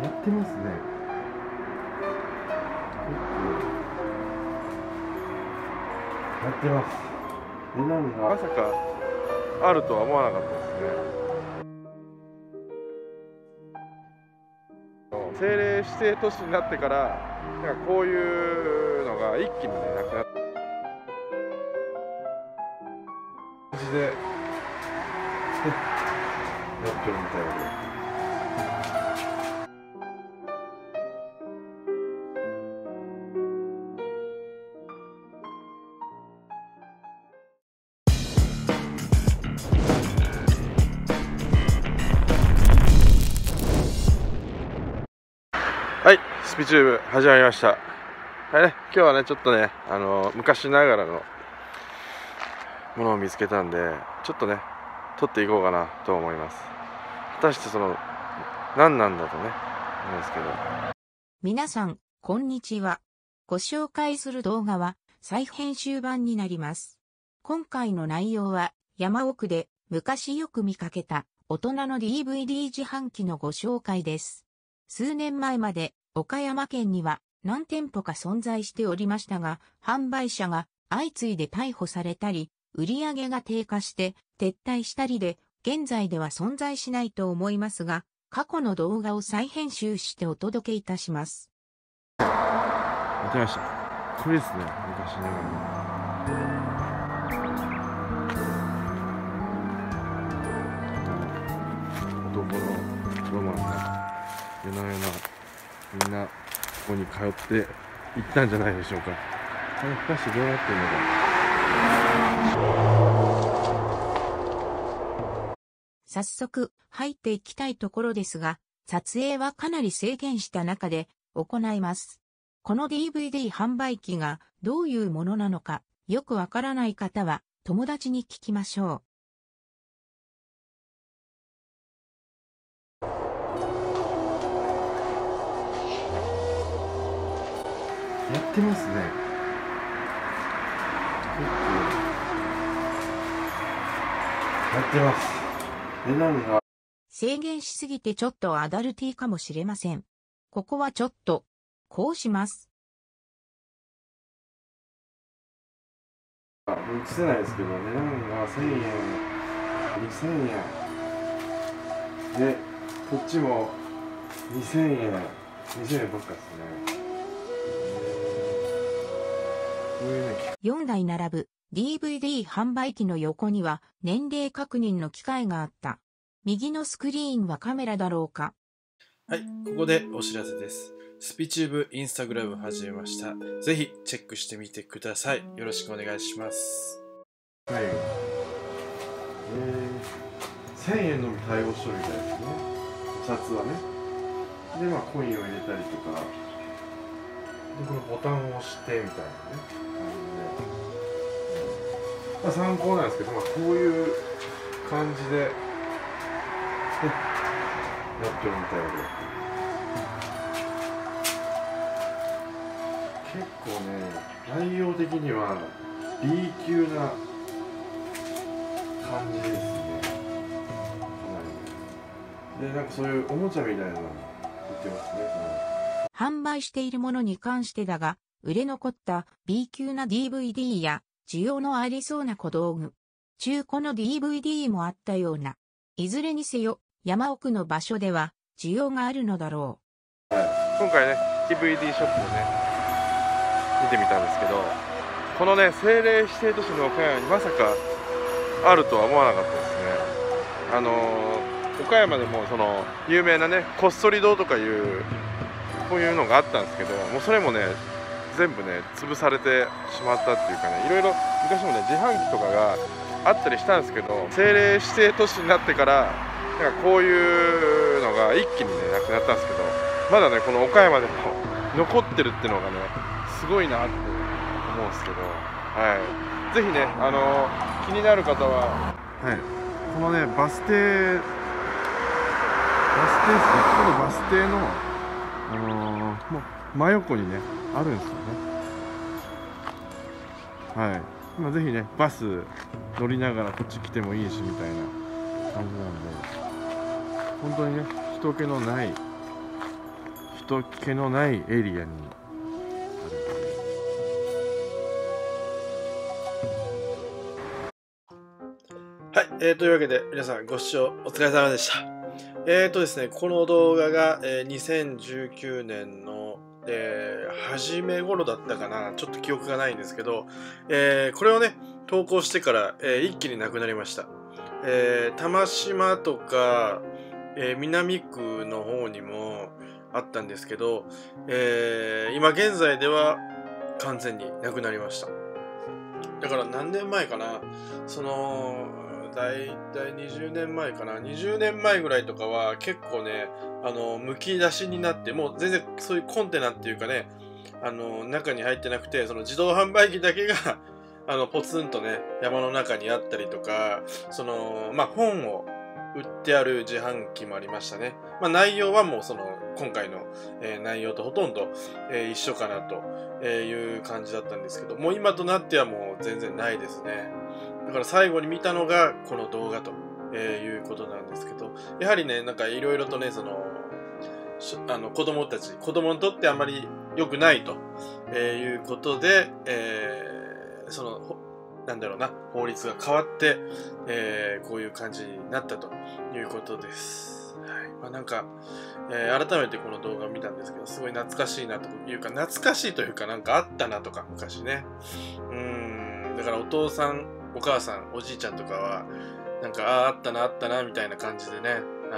やってますね。結構やってます。値段がまさかあるとは思わなかったですね。政令指定都市になってからなんかこういうのが一気にねなくなった感じで、やってるみたいで。はい、スピチューブ始まりました。今日はねちょっとね昔ながらのものを見つけたんで、ちょっとね撮っていこうかなと思います。果たしてその何なんだとね思うんですけど。 皆さんこんにちは。ご紹介する動画は再編集版になります。今回の内容は山奥で昔よく見かけた大人の DVD 自販機のご紹介です。数年前まで岡山県には何店舗か存在しておりましたが、販売者が相次いで逮捕されたり、売り上げが低下して撤退したりで、現在では存在しないと思いますが、過去の動画を再編集してお届けいたします。 やってました。これですね、昔ながらの男のロマンが夜な夜なみんなここに通って行ったんじゃないでしょうか。このふかしどうなってるのか。 早速入っていきたいところですが、撮影はかなり制限した中で行います。この DVD 販売機がどういうものなのかよくわからない方は友達に聞きましょう。 やってますね。結構やってます。値段が制限しすぎてちょっとアダルティーかもしれません。ここはちょっとこうします。 映せないですけど、値段が1000円、2000円で、こっちも2000円、2000円ばっかですね。こういうね、 4台並ぶ DVD 販売機の横には年齢確認の機械があった。右のスクリーンはカメラだろうか。 はい、ここでお知らせです。スピチューブインスタグラム始めました。ぜひチェックしてみてください。よろしくお願いします。 はい。1000円のみ対応しとるみたいですね。シャツはね。で、まあコインを入れたりとか、で、このボタンを押してみたいなね、感じで。まあ参考なんですけど、まあこういう感じで、やってるみたいで。結構ね、内容的には B 級な感じですね。で、なんかそういうおもちゃみたいなのも売ってますね。 販売しているものに関してだが、売れ残った B 級な DVD や需要のありそうな小道具、中古の DVD もあったような。いずれにせよ、山奥の場所では需要があるのだろう。はい、今回ね、DVD ショップをね、見てみたんですけど、このね、政令指定都市の岡山にまさかあるとは思わなかったですね。岡山でもその有名なね、こっそり堂とかいうこういうのがあったんですけど、もうそれもね全部ね潰されてしまったっていうかね、いろいろ昔もね自販機とかがあったりしたんですけど、政令指定都市になってからなんかこういうのが一気にねなくなったんですけど、まだねこの岡山でも残ってるっていうのがねすごいなって思うんですけど、はい、ぜひね気になる方は、はい、このねバス停ですね、このバス停のもう真横にねあるんですよね。はい、まあ、ぜひねバス乗りながらこっち来てもいいしみたいな感じなんで、本当にね人気のない人気のないエリアにある。 はい、というわけで皆さんご視聴お疲れ様でした。ですね、この動画が、2019年の、初め頃だったかな、ちょっと記憶がないんですけど、これをね、投稿してから、一気になくなりました。玉島とか、南区の方にもあったんですけど、今現在では完全になくなりました。だから何年前かな、だいたい20年前かな、20年前ぐらいとかは結構ね、むき出しになって、もう全然そういうコンテナっていうかね、中に入ってなくて、その自動販売機だけがポツンとね、山の中にあったりとか、本を売ってある自販機もありましたね。内容はもう今回の、内容とほとんど、一緒かなという感じだったんですけど、もう今となってはもう全然ないですね。だから最後に見たのがこの動画ということなんですけど、やはりね、なんかいろいろとね、子供にとってあまり良くないということで、なんだろうな、法律が変わって、こういう感じになったということです。はい。なんか、改めてこの動画を見たんですけど、すごい懐かしいなというか、懐かしいというか、なんかあったなとか、昔ね。だからお父さん、お母さん、おじいちゃんとかは、なんか、あったな、みたいな感じでね、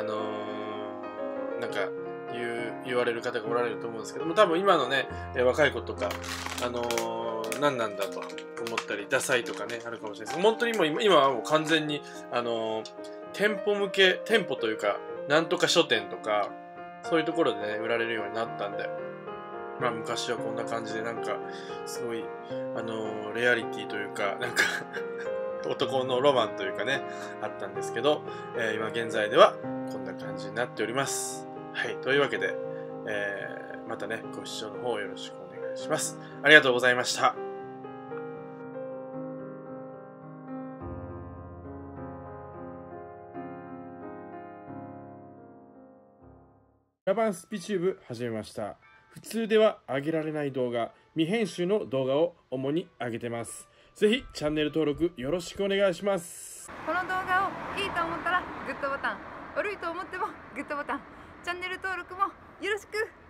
なんか、言われる方がおられると思うんですけども、多分今のね、若い子とか、何なんだと思ったり、ダサいとかね、あるかもしれないです。本当にもう今はもう完全に、店舗というか、なんとか書店とか、そういうところでね、売られるようになったんで、昔はこんな感じで、なんか、すごい、レアリティというか、なんか男のロマンというかね、あったんですけど、今現在ではこんな感じになっております。はい、というわけで、またね、ご視聴の方よろしくお願いします。ありがとうございました。 ラバンスピチューブ始めました。普通では上げられない動画、未編集の動画を主に上げてます。ぜひチャンネル登録よろしくお願いします。 この動画をいいと思ったらグッドボタン、悪いと思ってもグッドボタン、チャンネル登録もよろしく。